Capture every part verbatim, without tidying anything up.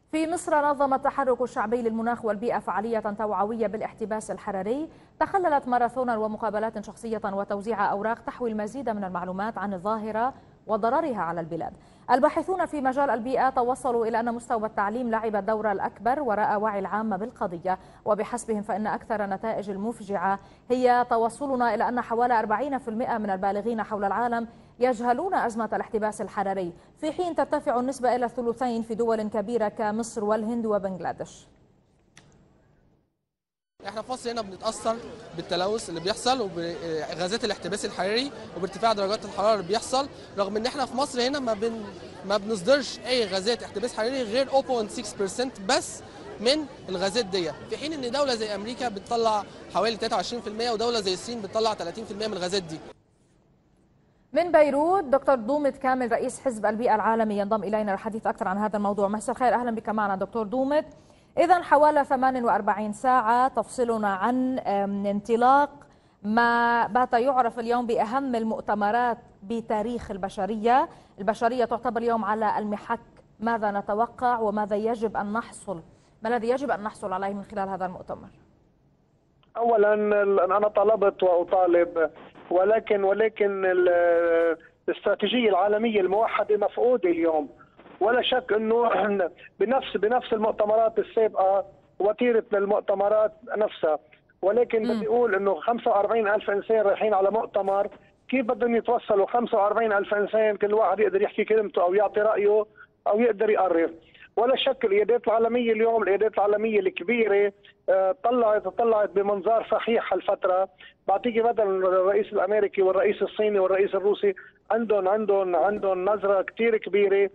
في مصر نظم التحرك الشعبي للمناخ والبيئة فعالية توعوية بالاحتباس الحراري تخللت ماراثونا ومقابلات شخصية وتوزيع أوراق تحوي المزيد من المعلومات عن الظاهرة وضررها على البلاد. الباحثون في مجال البيئة توصلوا إلى أن مستوى التعليم لعب الدور الأكبر وراء وعي العامة بالقضية، وبحسبهم فإن أكثر النتائج المفجعة هي توصلنا إلى أن حوالي أربعين بالمئة من البالغين حول العالم يجهلون أزمة الاحتباس الحراري، في حين ترتفع النسبة إلى الثلثين في دول كبيرة كمصر والهند وبنغلاديش. احنا في مصر هنا بنتاثر بالتلوث اللي بيحصل وبغازات الاحتباس الحراري وبارتفاع درجات الحراره اللي بيحصل، رغم ان احنا في مصر هنا ما بن ما بنصدرش اي غازات احتباس حراري غير صفر فاصلة ستة بالمئة بس من الغازات دي، في حين ان دوله زي امريكا بتطلع حوالي ثلاثة وعشرين بالمئة ودوله زي الصين بتطلع ثلاثين بالمئة من الغازات دي. من بيروت دكتور دومت كامل رئيس حزب البيئة العالمي ينضم إلينا للحديث أكثر عن هذا الموضوع. مساء الخير، أهلا بك معنا دكتور دومت. إذا حوالي ثمانية وأربعين ساعة تفصلنا عن انطلاق ما بات يعرف اليوم بأهم المؤتمرات بتاريخ البشرية. البشرية تعتبر اليوم على المحك، ماذا نتوقع وماذا يجب أن نحصل ما الذي يجب أن نحصل عليه من خلال هذا المؤتمر؟ اولا انا طلبت واطالب، ولكن ولكن الاستراتيجيه العالميه الموحده مفقوده اليوم، ولا شك انه بنفس بنفس المؤتمرات السابقه وتيره للمؤتمرات نفسها، ولكن بدي اقول انه خمسة وأربعين ألف انسان رايحين على مؤتمر، كيف بدهم يتوصلوا خمسة وأربعين ألف انسان كل واحد يقدر يحكي كلمته او يعطي رايه او يقدر يقرر؟ ولا شك القيادات العالميه اليوم، القيادات العالميه الكبيره طلعت طلعت بمنظار فحيح هالفتره. بعطيكي مثلا الرئيس الامريكي والرئيس الصيني والرئيس الروسي عندهم عندهم عندهم نظره كثير كبيره،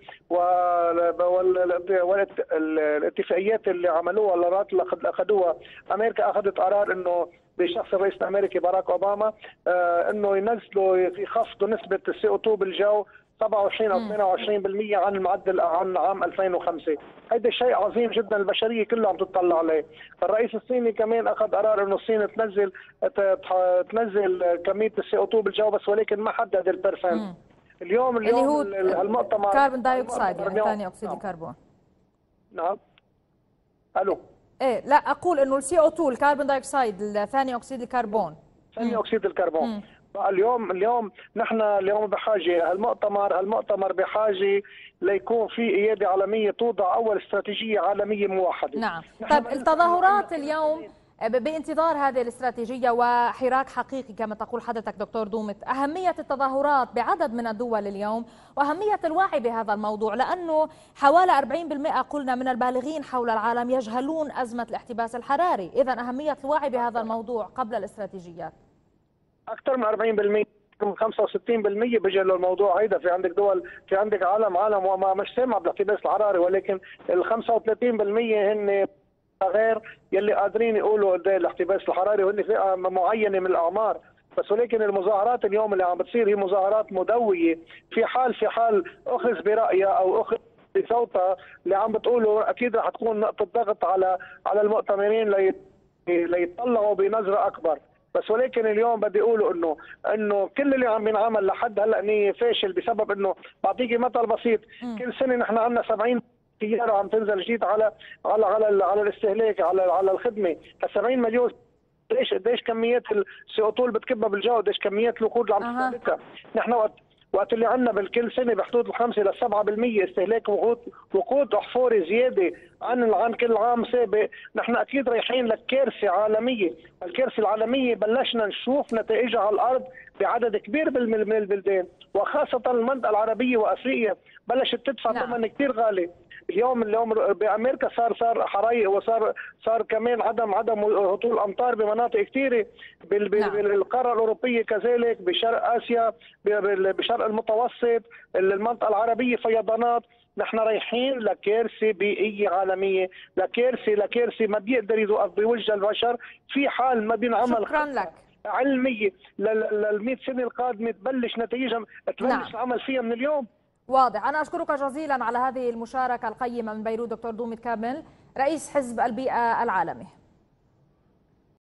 والاتفاقيات اللي عملوها القرارات اللي اخذوها. امريكا اخذت قرار انه بشخص الرئيس الامريكي باراك اوباما انه ينزلوا يخفضوا نسبه السي او اثنين بالجو سبعة وعشرين أو ثمانية وعشرين بالمئة عن المعدل عن عام ألفين وخمسة. هذا شيء عظيم جدا، البشريه كلها عم تطلع عليه. الرئيس الصيني كمان اخذ قرار انه الصين تنزل تنزل كميه السي او اثنين بالجو، بس ولكن ما حدد البرسنت. اليوم اليوم المؤتمر كربون دايوكسيد، يعني ثاني اكسيد الكربون. نعم. الو. ايه لا اقول انه السي او اثنين الكربون دايوكسيد ثاني اكسيد الكربون. ثاني اكسيد الكربون. اليوم اليوم نحن اليوم بحاجه هالمؤتمر هالمؤتمر بحاجه ليكون في قياده عالميه توضع اول استراتيجيه عالميه موحده. نعم. طيب التظاهرات اليوم بانتظار هذه الاستراتيجية وحراك حقيقي كما تقول حضرتك دكتور دومت، أهمية التظاهرات بعدد من الدول اليوم وأهمية الوعي بهذا الموضوع، لأنه حوالي أربعين بالمئة قلنا من البالغين حول العالم يجهلون أزمة الاحتباس الحراري، إذا أهمية الوعي بهذا الموضوع قبل الاستراتيجيات. أكثر من أربعين بالمئة خمسة وستين بالمئة بيجهلوا الموضوع هيدا. في عندك دول، في عندك عالم عالم وما مش سامع بالاحتباس الحراري، ولكن ال خمسة وثلاثين بالمئة هن غير يلي قادرين يقولوا قد ايه الاحتباس الحراري، وهن فئه معينه من الاعمار. بس ولكن المظاهرات اليوم اللي عم بتصير هي مظاهرات مدويه، في حال في حال اخذ برايها او اخذ بصوتها اللي عم بتقوله اكيد رح تكون نقطه ضغط على على المؤتمرين لي ليطلعوا بنظره اكبر. بس ولكن اليوم بدي اقوله انه انه كل اللي عم ينعمل لحد هلا نيه فاشل، بسبب انه بعطيكي مثل بسيط. م. كل سنه نحن عندنا سبعين سياره عم تنزل جديد على على على على الاستهلاك، على على الخدمه. ال سبعين مليون قديش قديش كميات السي او اثنين اللي بتكبها بالجو، قديش كميات الوقود اللي عم تستهلكها. نحن وقت وقت اللي عندنا بالكل سنه بحدود الخمسة إلى سبعة بالمئة استهلاك وقود وقود احفوري زياده عن عن كل عام سابق، نحن اكيد رايحين لكارثه عالميه. الكارثه العالميه بلشنا نشوف نتائجها على الارض بعدد كبير من البلدان، وخاصه المنطقه العربيه وافريقيا بلشت تدفع ثمن كثير غالي. اليوم اليوم بامريكا صار صار حرايق، وصار صار كمان عدم عدم هطول امطار بمناطق كثيره، بالقاره الاوروبيه كذلك، بشرق اسيا، بشرق المتوسط، المنطقه العربيه فيضانات. نحن رايحين لكارثه بيئيه عالميه، لكارثه لكارثه ما بيقدر يوقف بوجه البشر في حال ما بينعمل. شكرا لك. علميه لل مئة سنه القادمه تبلش نتائجها تبلش نعم. العمل فيها من اليوم. واضح. أنا أشكرك جزيلا على هذه المشاركة القيمة من بيروت دكتور دومت كامل رئيس حزب البيئة العالمي.